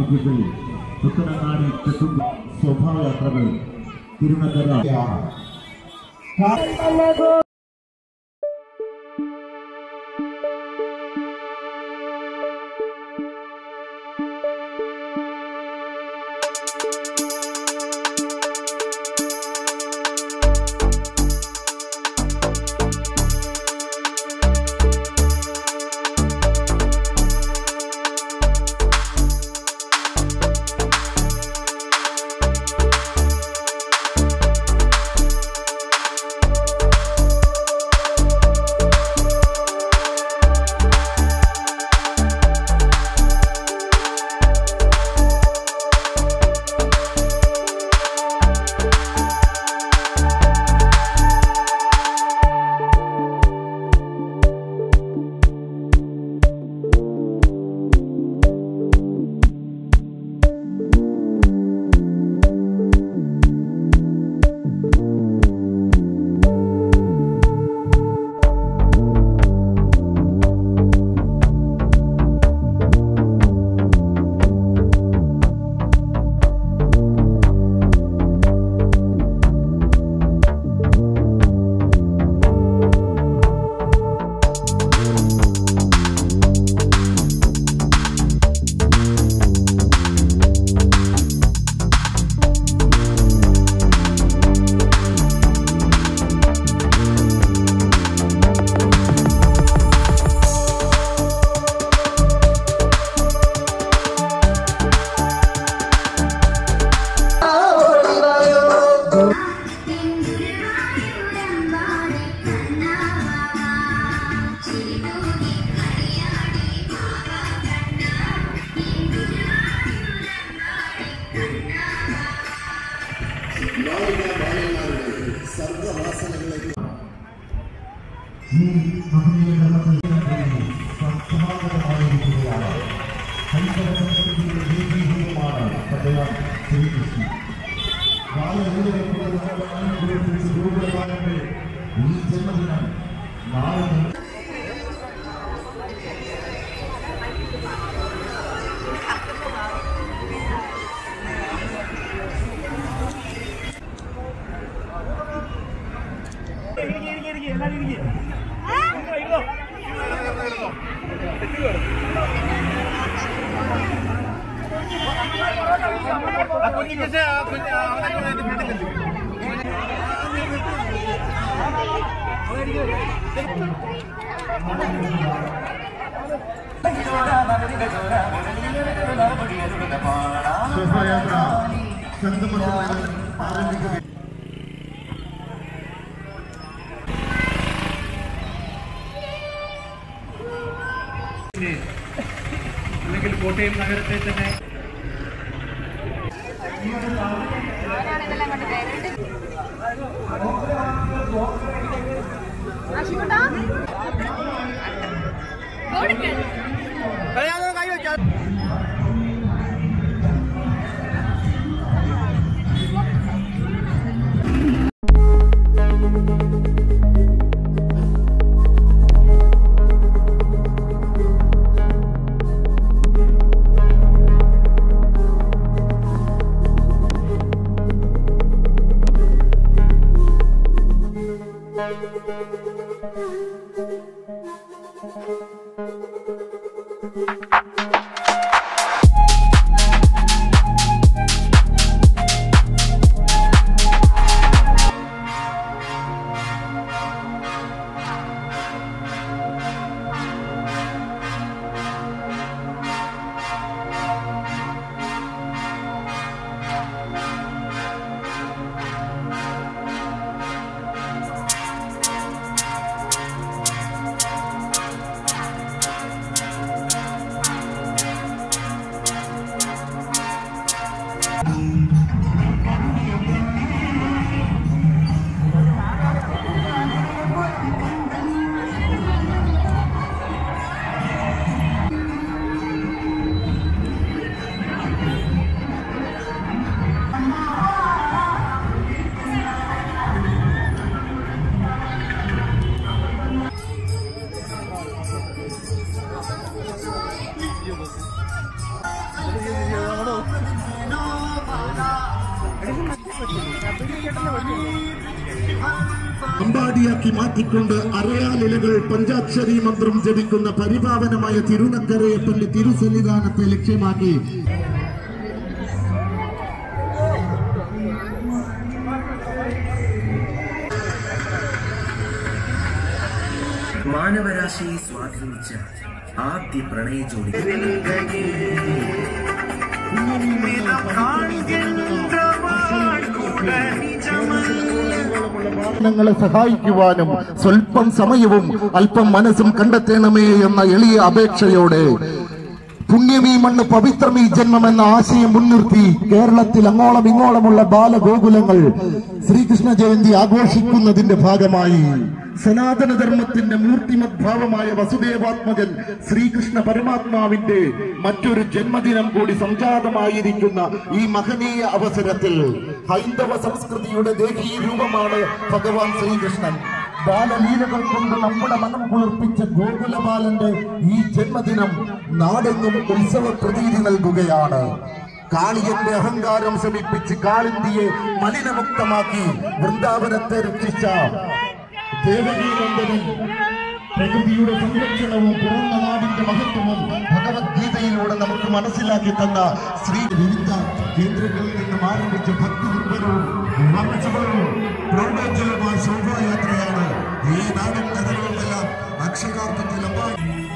ആഭിമുഖ്യത്തിൽ പുത്തനങ്ങാടി തെക്കുംക ശോഭായാത്രകൾ തിരുനക്കരയാണ്. അല്ലെങ്കിൽ കോട്ടയം നഗരത്തെ തന്നെ പരിപാടിയാക്കി മാറ്റിക്കൊണ്ട് അരയാലിലകൾ പഞ്ചാക്ഷരി മന്ത്രം ജപിക്കുന്ന പരിപാവനമായ തിരുനക്കരയപ്പള്ളി തിരുസന്നിധാനത്തെ ലക്ഷ്യമാക്കി മാനവരാശിയെ സ്വാധീനിച്ച ആദ്യ പ്രണയ ജോഡി ങ്ങളെ സഹായിക്കുവാനും സ്വല്പം സമയവും അല്പം മനസ്സും കണ്ടെത്തണമേ എന്ന എളിയ അപേക്ഷയോടെ പുണ്യമീ മണ്ണ് പവിത്രമീ ജന്മം എന്ന ആശയം മുൻനിർത്തി കേരളത്തിൽ അങ്ങോളം ഇങ്ങോളമുള്ള ബാലഗോകുലങ്ങൾ ശ്രീകൃഷ്ണ ജയന്തി ആഘോഷിക്കുന്നതിന്റെ ഭാഗമായി സനാതനധർമ്മത്തിന്റെ മൂർത്തിമത് ഭാവമായ വസുദേവാത്മജൻ ശ്രീകൃഷ്ണ പരമാത്മാവിന്റെ മറ്റൊരു ജന്മദിനം കൂടി സംജാതമായിരിക്കുന്ന ഈ മഹനീയ അവസരത്തിൽ ഹൈന്ദവ സംസ്കൃതിയുടെ ദേഹീ രൂപമാണ് ഭഗവാൻ ശ്രീകൃഷ്ണൻ. ബാലലീലകൾ കൊണ്ട് നമ്മുടെ മനം കുളിർപ്പിച്ച ഗോകുലബാലന്റെ ഈ ജന്മദിനം നാടെങ്ങും ഉത്സവ പ്രതീതി നൽകുകയാണ്. കാളിയന്റെ അഹങ്കാരം ശമിപ്പിച്ച് കാളിന്തിയെ മലിനമുക്തമാക്കി വൃന്ദാവനത്തെ രക്ഷിച്ച ദേവകീനന്ദനും പ്രകൃതിയുടെ സംരക്ഷണവും പിറന്ന നാടിന്റെ മഹത്വവും ഭഗവത്ഗീതയിലൂടെ നമുക്ക് മനസ്സിലാക്കി തന്ന ശ്രീ വിവിധ കേന്ദ്രങ്ങളിൽ നിന്നും ആരംഭിച്ച ഭക്തി നിർഭരവും വർണ്ണശബലവും പ്രൗഢോജ്വലമായ ശോഭായാത്രയാണ് ഈ നാടിൻ നഗരങ്ങളെല്ലാം അക്ഷരാർത്ഥത്തിൽ